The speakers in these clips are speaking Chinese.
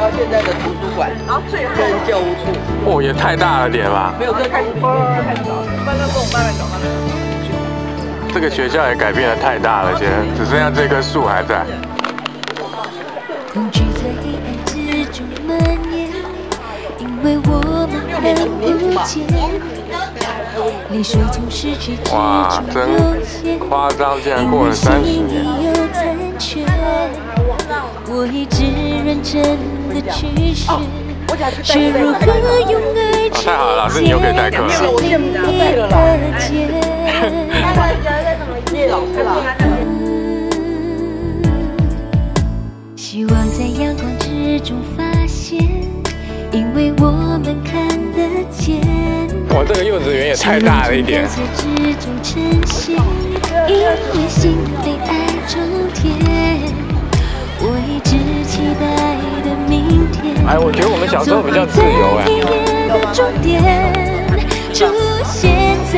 到现在的图书馆跟教务处。 哦，也太大了点吧？ 没有，这开始太早了，慢慢跟我慢慢走，慢慢走。 这个学校也改变得太大了，现在只剩下这棵树还在。 恐惧在黑暗之中蔓延，因为我们看不见。泪水从失去之哇， 中真涌现， 夸张，竟然过了30年。 有残缺，我一直认真的去学，是如何用爱去太好了，老师你又可以代课了。 我现在不带了啦。叶老师啦。 希望在阳光之中发现，因为我们看得见。 哇，这个幼稚园也太大了一点。 在之中呈现，因为心被爱中填。我一直期待的明天。 哎，我觉得我们小时候比较自由哎。 终点出现在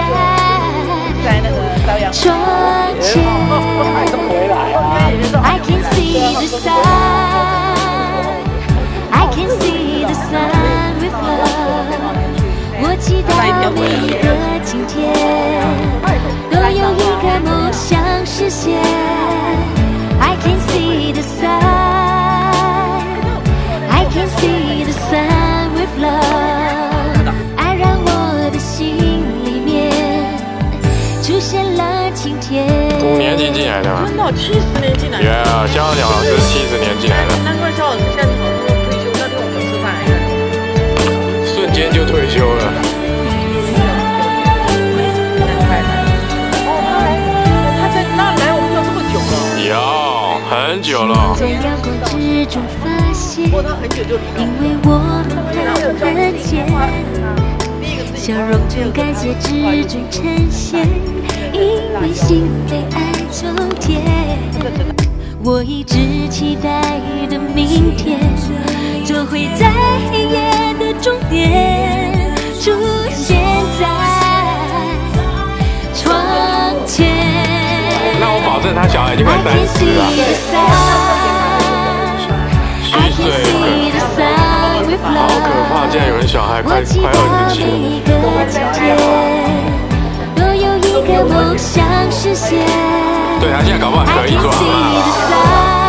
窗前。I can see the sun, I can see the sun with love。我期待每一个今天都有一个梦想实现。I can see the sun, I can see the sun with love。爱让我的心里面出现了晴天。 5年级进来的吗？ 真的，70年进来的。 Yeah， 肖小老师70年进来的。 难怪肖老师现在好像退休，那天我们吃饭来看。 瞬间就退休了。 他在那来我们这这么久了。 有很久了。 在阳光之中发现， 不过他很久就离开。 因为我们看得见，笑容从感谢之中呈现，因为心被爱中填。我一直期待的明天，就会在黑夜的终点出现在窗前。 那我保证他小孩已经快30了。7岁，好可怕！竟然有人小孩快27了。 都有一个梦想实现。 对他现在搞不好可以做好了。